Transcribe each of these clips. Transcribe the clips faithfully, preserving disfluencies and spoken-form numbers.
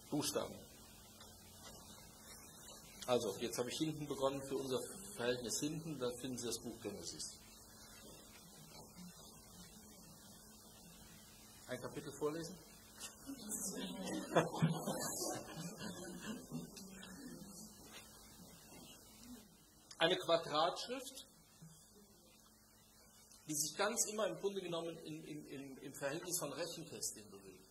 Buchstaben. Also, jetzt habe ich hinten begonnen für unser Verhältnis hinten, da finden Sie das Buch Genesis. Ein Kapitel vorlesen? Eine Quadratschrift, die sich ganz immer im Grunde genommen in, in, in, im Verhältnis von Rechenkästchen bewegt.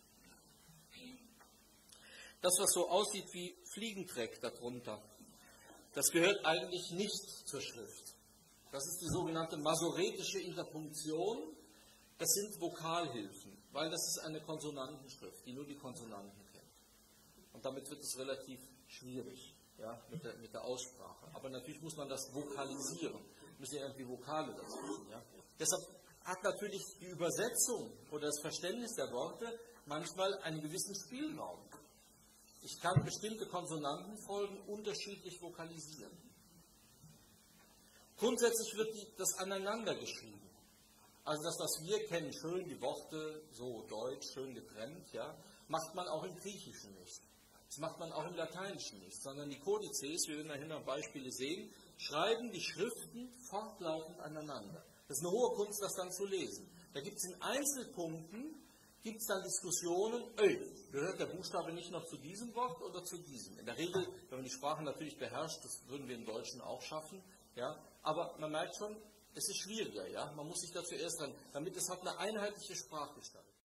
Das, was so aussieht wie Fliegentreck darunter, das gehört eigentlich nicht zur Schrift. Das ist die sogenannte masoretische Interpunktion. Das sind Vokalhilfen, weil das ist eine Konsonantenschrift, die nur die Konsonanten kennt. Und damit wird es relativ schwierig, ja, mit der, mit der Aussprache. Aber natürlich muss man das vokalisieren. Müssen ja irgendwie Vokale dazwischen. Ja. Deshalb hat natürlich die Übersetzung oder das Verständnis der Worte manchmal einen gewissen Spielraum. Ich kann bestimmte Konsonantenfolgen unterschiedlich vokalisieren. Grundsätzlich wird die, das aneinander geschrieben. Also das, was wir kennen, schön die Worte, so deutsch, schön getrennt, ja, macht man auch im Griechischen nicht. Das macht man auch im Lateinischen nicht, sondern die Kodizes, wir werden nachher Beispiele sehen, schreiben die Schriften fortlaufend aneinander. Das ist eine hohe Kunst, das dann zu lesen. Da gibt es in Einzelpunkten, gibt es dann Diskussionen, öh, gehört der Buchstabe nicht noch zu diesem Wort oder zu diesem? In der Regel, wenn man die Sprache natürlich beherrscht, das würden wir im Deutschen auch schaffen, ja, aber man merkt schon, es ist schwieriger, ja, man muss sich dazu erst dran, damit es hat eine einheitliche Sprachgestalt.